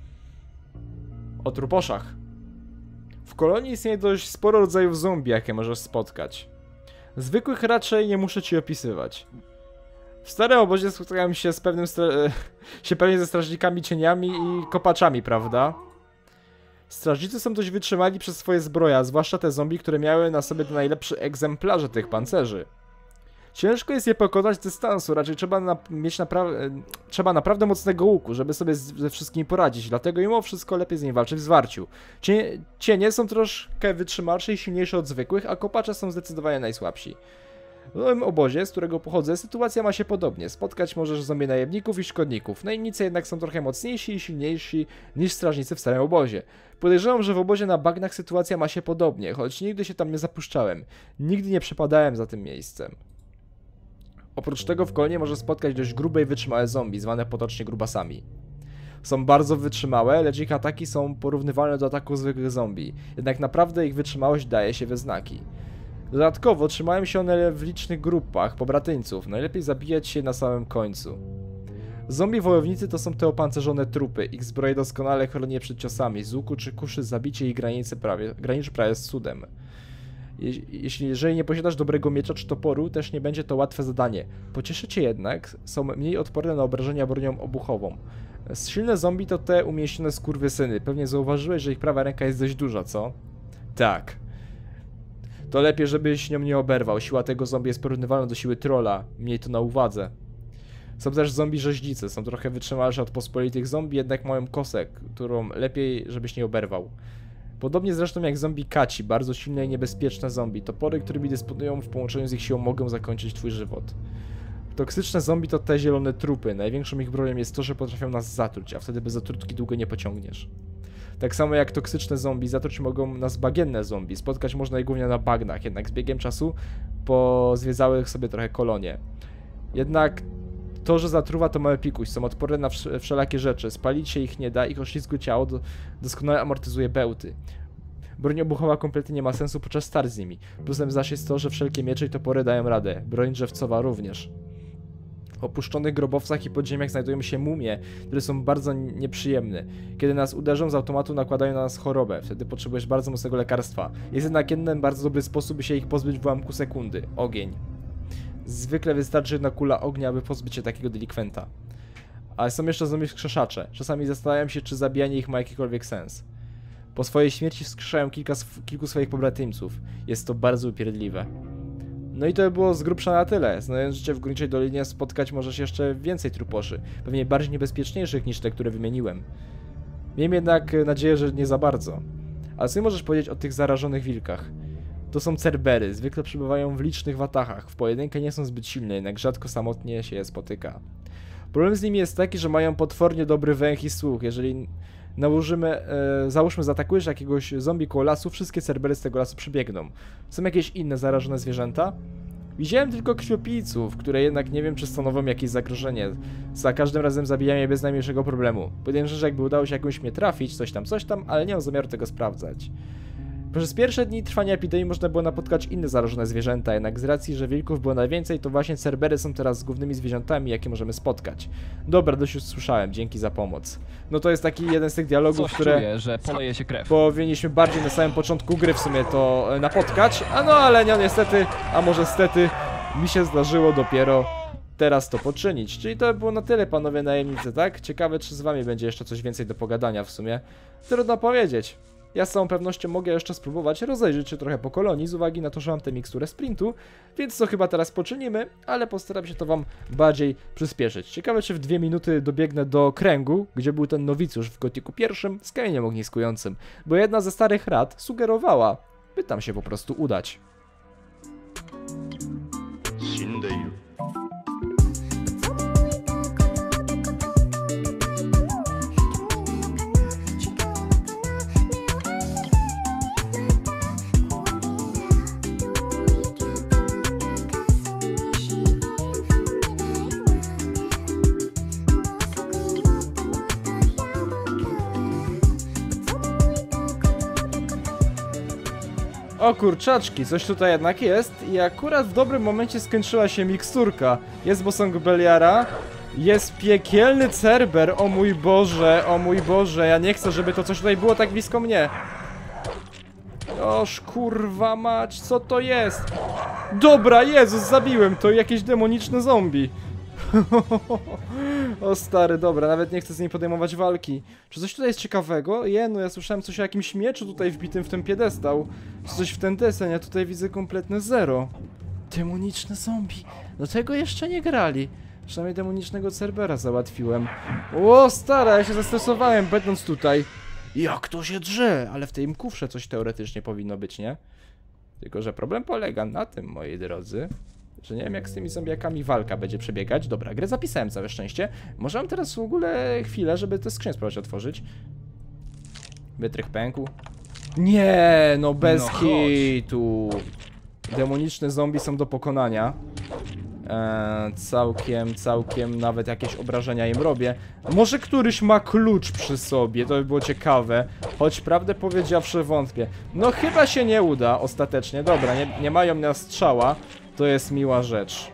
O truposzach. W kolonii istnieje dość sporo rodzajów zombie, jakie możesz spotkać. Zwykłych raczej nie muszę ci opisywać. W starym obozie spotkałem się z pewnym się pewnie ze strażnikami cieniami i kopaczami, prawda? Strażnicy są dość wytrzymali przez swoje zbroje, zwłaszcza te zombie, które miały na sobie te najlepsze egzemplarze tych pancerzy. Ciężko jest je pokonać z dystansu, raczej trzeba na mieć napra- trzeba naprawdę mocnego łuku, żeby sobie z ze wszystkimi poradzić, dlatego mimo wszystko lepiej z nimi walczyć w zwarciu. Cie cienie są troszkę wytrzymalsze i silniejsze od zwykłych, a kopacze są zdecydowanie najsłabsi. W nowym obozie, z którego pochodzę, sytuacja ma się podobnie. Spotkać możesz zombie najemników i szkodników. Najemnicy jednak są trochę mocniejsi i silniejsi niż strażnicy w starym obozie. Podejrzewam, że w obozie na bagnach sytuacja ma się podobnie, choć nigdy się tam nie zapuszczałem. Nigdy nie przepadałem za tym miejscem. Oprócz tego w kolonie możesz spotkać dość grube i wytrzymałe zombie, zwane potocznie grubasami. Są bardzo wytrzymałe, lecz ich ataki są porównywalne do ataków zwykłych zombie. Jednak naprawdę ich wytrzymałość daje się we znaki. Dodatkowo trzymają się one w licznych grupach pobratyńców, najlepiej zabijać się na samym końcu. Zombie wojownicy to są te opancerzone trupy, ich zbroje doskonale chroni je przed ciosami, z łuku czy kuszy zabicie ich granicy prawie, graniczy prawie z cudem. Je jeśli jeżeli nie posiadasz dobrego miecza czy toporu, też nie będzie to łatwe zadanie. Pocieszy cię jednak, są mniej odporne na obrażenia bronią obuchową. Silne zombie to te umieśnione skurwysyny, pewnie zauważyłeś, że ich prawa ręka jest dość duża, co? Tak. To lepiej, żebyś nią nie oberwał. Siła tego zombie jest porównywalna do siły trolla. Miej to na uwadze. Są też zombie rzeźnicy. Są trochę wytrzymalsze od pospolitych zombie, jednak mają kosę, którą lepiej, żebyś nie oberwał. Podobnie zresztą jak zombie kaci, bardzo silne i niebezpieczne zombie. Topory, którymi dysponują w połączeniu z ich siłą, mogą zakończyć twój żywot. Toksyczne zombie to te zielone trupy. Największą ich bronią jest to, że potrafią nas zatruć, a wtedy bez zatrutki długo nie pociągniesz. Tak samo jak toksyczne zombie, zatruć mogą nas bagienne zombie. Spotkać można je głównie na bagnach, jednak z biegiem czasu pozwiedzały sobie trochę kolonie. Jednak to, że zatruwa, to małe pikuś, są odporne na wszelakie rzeczy. Spalić się ich nie da, ich oślizgłe ciało do, doskonale amortyzuje bełty. Broń obuchowa kompletnie nie ma sensu podczas start z nimi. Plusem zaś jest to, że wszelkie miecze i topory dają radę. Broń drzewcowa również. W opuszczonych grobowcach i podziemiach znajdują się mumie, które są bardzo nieprzyjemne. Kiedy nas uderzą, z automatu nakładają na nas chorobę. Wtedy potrzebujesz bardzo mocnego lekarstwa. Jest jednak jeden bardzo dobry sposób, by się ich pozbyć w ułamku sekundy. Ogień. Zwykle wystarczy jedna kula ognia, aby pozbyć się takiego delikwenta. Ale są jeszcze zombie wskrzeszacze. Czasami zastanawiam się, czy zabijanie ich ma jakikolwiek sens. Po swojej śmierci wskrzeszają kilka sw kilku swoich pobratymców. Jest to bardzo upierdliwe. No i to by było z grubsza na tyle. Znając życie w Górniczej Dolinie, spotkać możesz jeszcze więcej truposzy. Pewnie bardziej niebezpieczniejszych niż te, które wymieniłem. Miejmy jednak nadzieję, że nie za bardzo. Ale co możesz powiedzieć o tych zarażonych wilkach? To są cerbery, zwykle przebywają w licznych watachach. W pojedynkę nie są zbyt silne, jednak rzadko samotnie się je spotyka. Problem z nimi jest taki, że mają potwornie dobry węch i słuch. Jeżeli nałożymy, e, załóżmy, zaatakujesz jakiegoś zombie koło lasu, wszystkie cerbery z tego lasu przybiegną. Są jakieś inne zarażone zwierzęta? Widziałem tylko krwiopijców, które jednak nie wiem, czy stanowią jakieś zagrożenie. Za każdym razem zabijam je bez najmniejszego problemu. Podejrzewam, że jakby udało się jakąś mnie trafić, coś tam, coś tam, ale nie mam zamiaru tego sprawdzać. Przez pierwsze dni trwania epidemii można było napotkać inne zarażone zwierzęta, jednak z racji, że wilków było najwięcej, to właśnie cerbery są teraz głównymi zwierzętami, jakie możemy spotkać. Dobra, dość już słyszałem, dzięki za pomoc. No to jest taki jeden z tych dialogów, Coś które czuję, że poleje się krew. powinniśmy bardziej na samym początku gry w sumie to napotkać, a no ale nie, niestety, a może stety, mi się zdarzyło dopiero teraz to poczynić. Czyli to było na tyle, panowie najemnicy, tak? Ciekawe, czy z wami będzie jeszcze coś więcej do pogadania w sumie. Trudno powiedzieć. Ja z całą pewnością mogę jeszcze spróbować rozejrzeć się trochę po kolonii, z uwagi na to, że mam tę miksturę sprintu, więc to chyba teraz poczynimy, ale postaram się to wam bardziej przyspieszyć. Ciekawe, czy w dwie minuty dobiegnę do kręgu, gdzie był ten nowicjusz w Gotiku pierwszym z kamieniem ogniskującym, bo jedna ze starych rad sugerowała, by tam się po prostu udać. O kurczaczki, coś tutaj jednak jest i akurat w dobrym momencie skończyła się miksturka. Jest posąg Beliara, jest piekielny Cerber, o mój Boże, o mój Boże, ja nie chcę, żeby to coś tutaj było tak blisko mnie. Oż kurwa mać, co to jest? Dobra, Jezus, zabiłem to, jakieś demoniczne zombie. O stary, dobra, nawet nie chcę z niej podejmować walki. Czy coś tutaj jest ciekawego? Je, no ja słyszałem coś o jakimś mieczu tutaj wbitym w ten piedestał. Czy coś w ten desen, ja tutaj widzę kompletne zero. Demoniczne zombie. Do tego jeszcze nie grali. Przynajmniej demonicznego Cerbera załatwiłem. O stara, ja się zestresowałem będąc tutaj. Jak to się drze? Ale w tym kufrze coś teoretycznie powinno być, nie? Tylko że problem polega na tym, moi drodzy, że nie wiem jak z tymi zombiakami walka będzie przebiegać. Dobra, grę zapisałem całe szczęście. Może mam teraz w ogóle chwilę, żeby te skrzynie spróbować otworzyć. Wytrych pękł. Nie, no bez No hitu. Demoniczne zombie są do pokonania. Eee, całkiem, całkiem nawet jakieś obrażenia im robię. Może któryś ma klucz przy sobie, to by było ciekawe. Choć prawdę powiedziawszy wątpię. No chyba się nie uda ostatecznie. Dobra, nie, nie mają na strzała. To jest miła rzecz.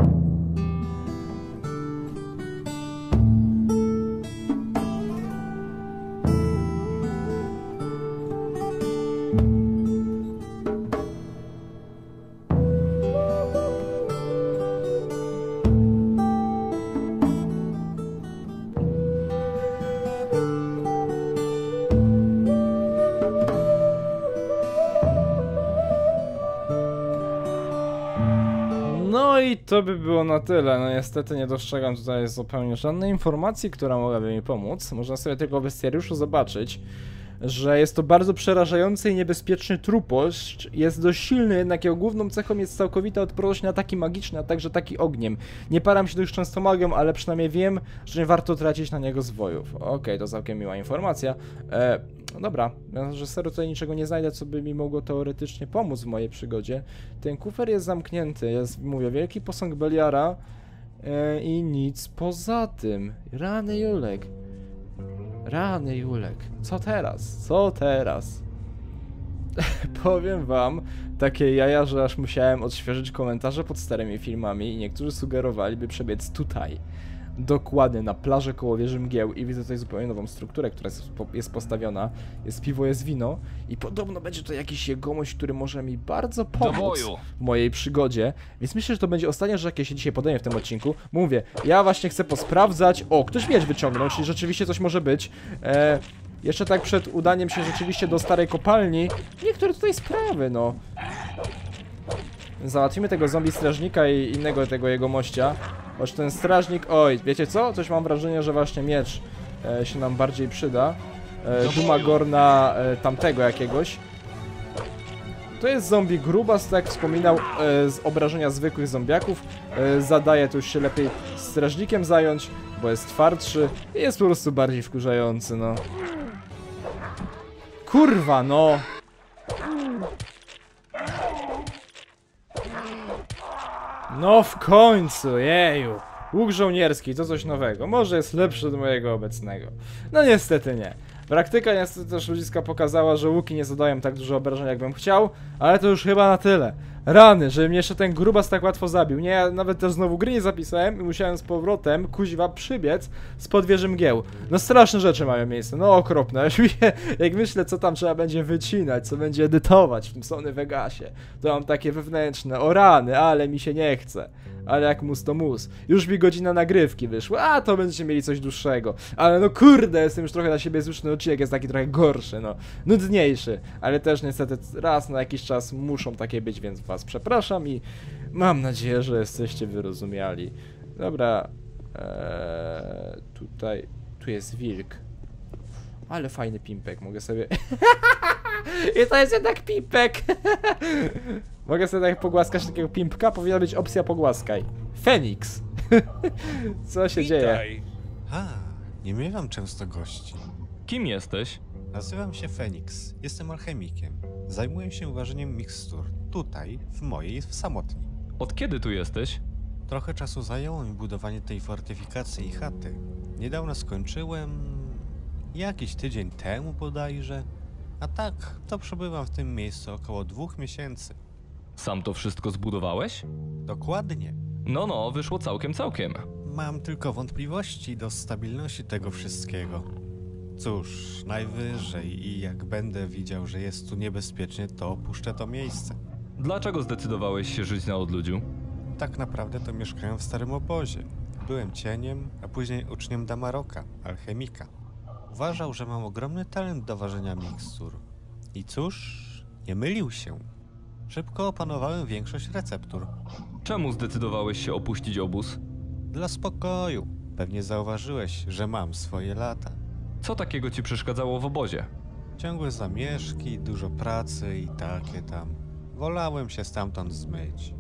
No i to by było na tyle. No niestety nie dostrzegam tutaj zupełnie żadnej informacji, która mogłaby mi pomóc. Można sobie tylko w bestiariuszu zobaczyć, że jest to bardzo przerażający i niebezpieczny trupość. Jest dość silny, jednak jego główną cechą jest całkowita odporność na ataki magiczne, a także ataki ogniem. Nie param się dość często magią, ale przynajmniej wiem, że nie warto tracić na niego zwojów. Okej, okay, to całkiem miła informacja. E, no dobra, ja, że serio tutaj niczego nie znajdę, co by mi mogło teoretycznie pomóc w mojej przygodzie. Ten kufer jest zamknięty, jest, mówię, wielki posąg Beliara e, i nic poza tym. Rany Julek. Rany Julek. Co teraz? Co teraz? Powiem wam takie jaja, że aż musiałem odświeżyć komentarze pod starymi filmami i niektórzy sugerowali, by przebiec tutaj. Dokładnie, na plaży koło wieży mgieł i widzę tutaj zupełnie nową strukturę, która jest, jest postawiona. Jest piwo, jest wino i podobno będzie to jakiś jegomość, który może mi bardzo pomóc w mojej przygodzie. Więc myślę, że to będzie ostatnia rzecz, jakie się dzisiaj podejmę w tym odcinku. Mówię, ja właśnie chcę posprawdzać. O, ktoś miecz wyciągnął, czyli rzeczywiście coś może być. E, jeszcze tak przed udaniem się rzeczywiście do starej kopalni. Niektóre tutaj sprawy, no. Załatwimy tego zombie strażnika i innego tego jego mościa. Choć ten strażnik... Oj, wiecie co? Coś mam wrażenie, że właśnie miecz e, się nam bardziej przyda. E, Duma Gorna e, tamtego jakiegoś. To jest zombie grubas, tak jak wspominał, e, z obrażenia zwykłych zombiaków. E, zadaje to już się lepiej strażnikiem zająć, bo jest twardszy i jest po prostu bardziej wkurzający, no. Kurwa, no! No w końcu, jeju. Łuk żołnierski, to coś nowego. Może jest lepszy od mojego obecnego. No niestety nie. Praktyka niestety też ludziska pokazała, że łuki nie zadają tak dużo obrażeń, jakbym chciał. Ale to już chyba na tyle. Rany, żeby mnie jeszcze ten grubas tak łatwo zabił. Nie, ja nawet też znowu gry nie zapisałem i musiałem z powrotem, kuźwa, przybiec spod wieży mgieł. No straszne rzeczy mają miejsce, no okropne. Jak myślę, co tam trzeba będzie wycinać, co będzie edytować w tym Sony Vegasie, to mam takie wewnętrzne, o rany, ale mi się nie chce. Ale jak mus to mus. Już mi godzina nagrywki wyszła, a to będziecie mieli coś dłuższego. Ale no kurde, jestem już trochę na siebie zły, odcinek jest taki trochę gorszy, no. Nudniejszy. Ale też niestety raz na jakiś czas muszą takie być, więc was przepraszam i mam nadzieję, że jesteście wyrozumiali. Dobra. Eee, tutaj... Tu jest wilk. Ale fajny pimpek, mogę sobie... I to jest jednak pimpek! Mogę sobie tak pogłaskać takiego pimpka? Powinna być opcja pogłaskaj. Feniks! Co się Witaj. dzieje? Ha, nie miewam często gości. Kim jesteś? Nazywam się Feniks. Jestem alchemikiem. Zajmuję się ważeniem mikstur. Tutaj, w mojej w samotni. Od kiedy tu jesteś? Trochę czasu zajęło mi budowanie tej fortyfikacji i chaty. Niedawno skończyłem... Jakiś tydzień temu bodajże. A tak, to przebywam w tym miejscu około dwóch miesięcy. Sam to wszystko zbudowałeś? Dokładnie. No, no, wyszło całkiem, całkiem. Mam tylko wątpliwości do stabilności tego wszystkiego. Cóż, najwyżej i jak będę widział, że jest tu niebezpiecznie, to opuszczę to miejsce. Dlaczego zdecydowałeś się żyć na odludziu? Tak naprawdę to mieszkałem w starym obozie. Byłem cieniem, a później uczniem Damaroka, alchemika. Uważał, że mam ogromny talent do ważenia mikstur. I cóż, nie mylił się. Szybko opanowałem większość receptur. Czemu zdecydowałeś się opuścić obóz? Dla spokoju. Pewnie zauważyłeś, że mam swoje lata. Co takiego ci przeszkadzało w obozie? Ciągłe zamieszki, dużo pracy i takie tam. Wolałem się stamtąd zmyć.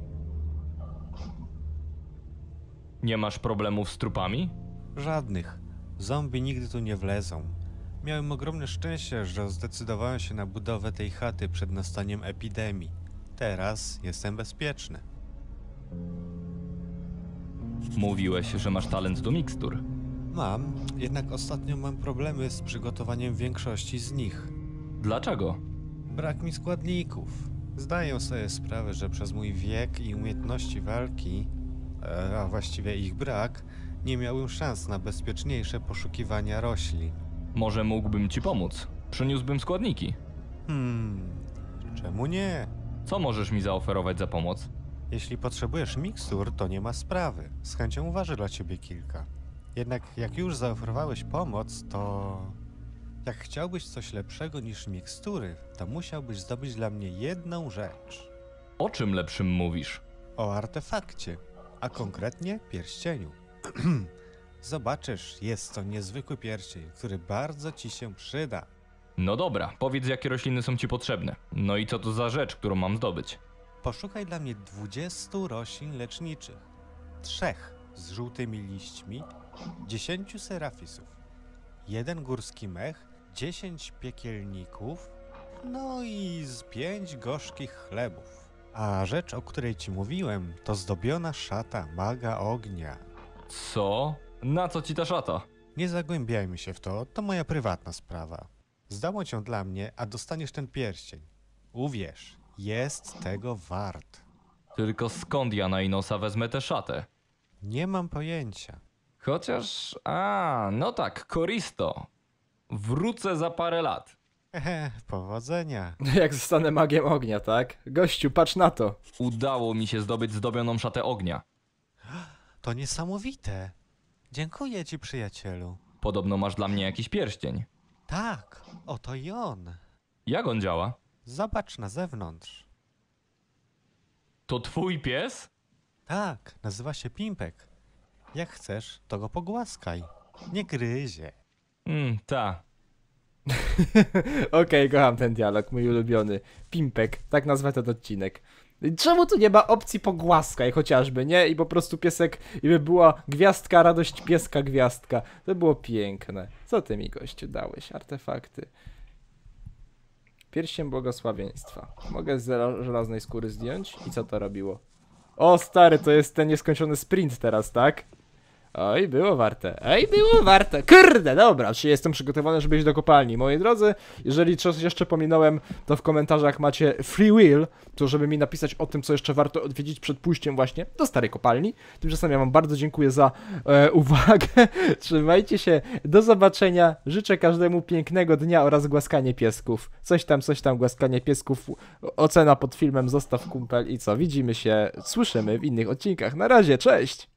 Nie masz problemów z trupami? Żadnych. Zombie nigdy tu nie wlezą. Miałem ogromne szczęście, że zdecydowałem się na budowę tej chaty przed nastaniem epidemii. Teraz jestem bezpieczny. Mówiłeś, że masz talent do mikstur. Mam, jednak ostatnio mam problemy z przygotowaniem większości z nich. Dlaczego? Brak mi składników. Zdaję sobie sprawę, że przez mój wiek i umiejętności walki, a właściwie ich brak, nie miałem szans na bezpieczniejsze poszukiwania roślin. Może mógłbym ci pomóc? Przyniósłbym składniki. Hmm, czemu nie? Co możesz mi zaoferować za pomoc? Jeśli potrzebujesz mikstur, to nie ma sprawy. Z chęcią uważę dla ciebie kilka. Jednak jak już zaoferowałeś pomoc, to... Jak chciałbyś coś lepszego niż mikstury, to musiałbyś zdobyć dla mnie jedną rzecz. O czym lepszym mówisz? O artefakcie, a konkretnie pierścieniu. Zobaczysz, jest to niezwykły pierścień, który bardzo ci się przyda. No dobra, powiedz jakie rośliny są ci potrzebne. No i co to za rzecz, którą mam zdobyć? Poszukaj dla mnie dwudziestu roślin leczniczych. Trzech z żółtymi liśćmi, dziesięciu serafisów, jeden górski mech, dziesięć piekielników, no i z pięć gorzkich chlebów. A rzecz, o której ci mówiłem, to zdobiona szata maga ognia. Co? Na co ci ta szata? Nie zagłębiajmy się w to, to moja prywatna sprawa. Zdobądź ją dla mnie, a dostaniesz ten pierścień. Uwierz, jest tego wart. Tylko skąd ja na Inosa wezmę tę szatę? Nie mam pojęcia. Chociaż... A, no tak, Koristo. Wrócę za parę lat. Hehe, powodzenia. Jak zostanę magiem ognia, tak? Gościu, patrz na to. Udało mi się zdobyć zdobioną szatę ognia. To niesamowite. Dziękuję ci, przyjacielu. Podobno masz dla mnie jakiś pierścień. Tak, oto i on. Jak on działa? Zobacz na zewnątrz. To twój pies? Tak, nazywa się Pimpek. Jak chcesz, to go pogłaskaj. Nie gryzie. Mm, ta. Okej, okay, kocham ten dialog, mój ulubiony. Pimpek, tak nazwę ten odcinek. Czemu tu nie ma opcji pogłaskaj chociażby, nie? I po prostu piesek, i by była gwiazdka, radość pieska, gwiazdka. To było piękne. Co ty mi, gościu, dałeś? Artefakty. Pierścień błogosławieństwa. Mogę z żelaznej skóry zdjąć? I co to robiło? O, stary, to jest ten nieskończony sprint teraz, tak? Oj, było warte. Oj, było warte. Kurde, dobra, czy jestem przygotowany, żeby iść do kopalni. Moi drodzy, jeżeli coś jeszcze pominąłem, to w komentarzach macie free will, to żeby mi napisać o tym, co jeszcze warto odwiedzić przed pójściem właśnie do starej kopalni. Tymczasem ja wam bardzo dziękuję za e, uwagę. Trzymajcie się, do zobaczenia. Życzę każdemu pięknego dnia oraz głaskanie piesków. Coś tam, coś tam, głaskanie piesków. Ocena pod filmem, zostaw kumpel i co? Widzimy się, słyszymy w innych odcinkach. Na razie, cześć!